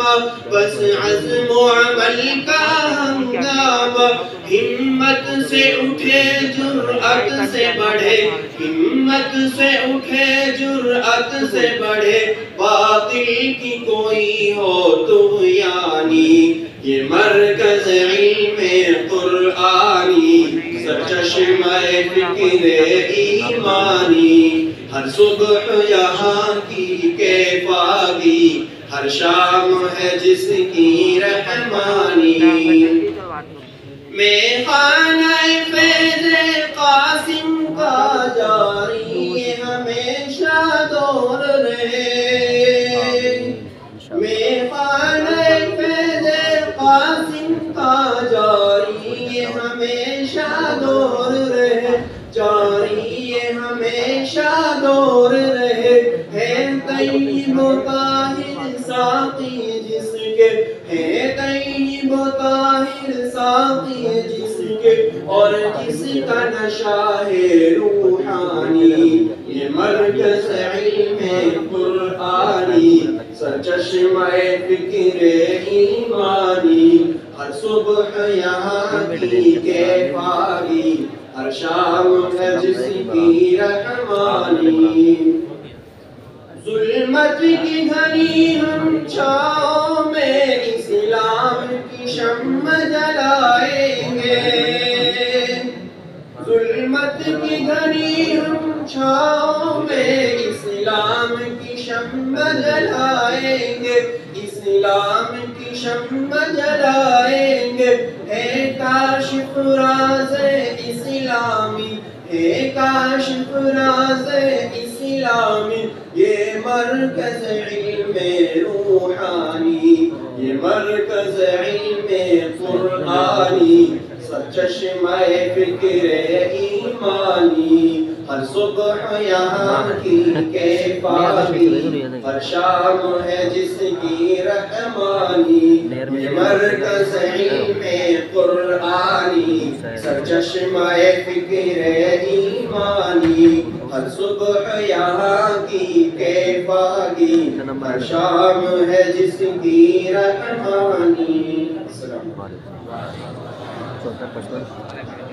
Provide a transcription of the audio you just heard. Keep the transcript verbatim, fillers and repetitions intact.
جامہ، بس عزم و عمل کا ہنگامہ، ہمت سے اٹھے جرأت سے بڑھے، ہمت سے اٹھے جرأت سے بڑھے، باطل کی کوئی ہو طغیانی، یہ مرکز علم قرآنی، سرچشمہ فکر ایمانی، ہر صبح یہاں کی کیفاگی، ہر شام ہے جس کی رحمانی، میں خانہ فیض قاسم کا جاری ہمیشہ دور رہے، میں خانہ فیض قاسم کا جاری ہمیشہ دور رہے، جاری ہمیشہ دور رہے، ہے طیب و طاہر ساقی جس کے، ہے طیب و طاہر ساقی جس کے، اور جس کا نشہ ہے روحانی، یہ مرکز علم قرآنی، سرچشمہ فکر ایمانی، ہر صبح یہاں کی کیفاگی، ہر شام ہے جس کی رحمانی، ظلمت کی گھنی ہم چھاؤں میں اسلام کی شمع جلائیں گے، ظلمت کی گھنی ہم چھاؤں میں اسلام کی شمع جلائیں گے، اسلام کی شمع جلائیں گے، ہے کاشف راز اسلامی، ہے کاشف راز اسلامی، یہ مرکز علم روحانی، یہ مرکز علم قرآنی، سرچشمہ فکر ایمانی، ہر صبح یہاں کی کیفاگی، ہر شام ہے جس کی رحمانی، یہ مرکز علم قرآنی، سرچشمہ فکر ایمانی، ہر صبح یہاں کی کیفاگی، ہر شام ہے جس کی رحمانی۔ السلام علیکم۔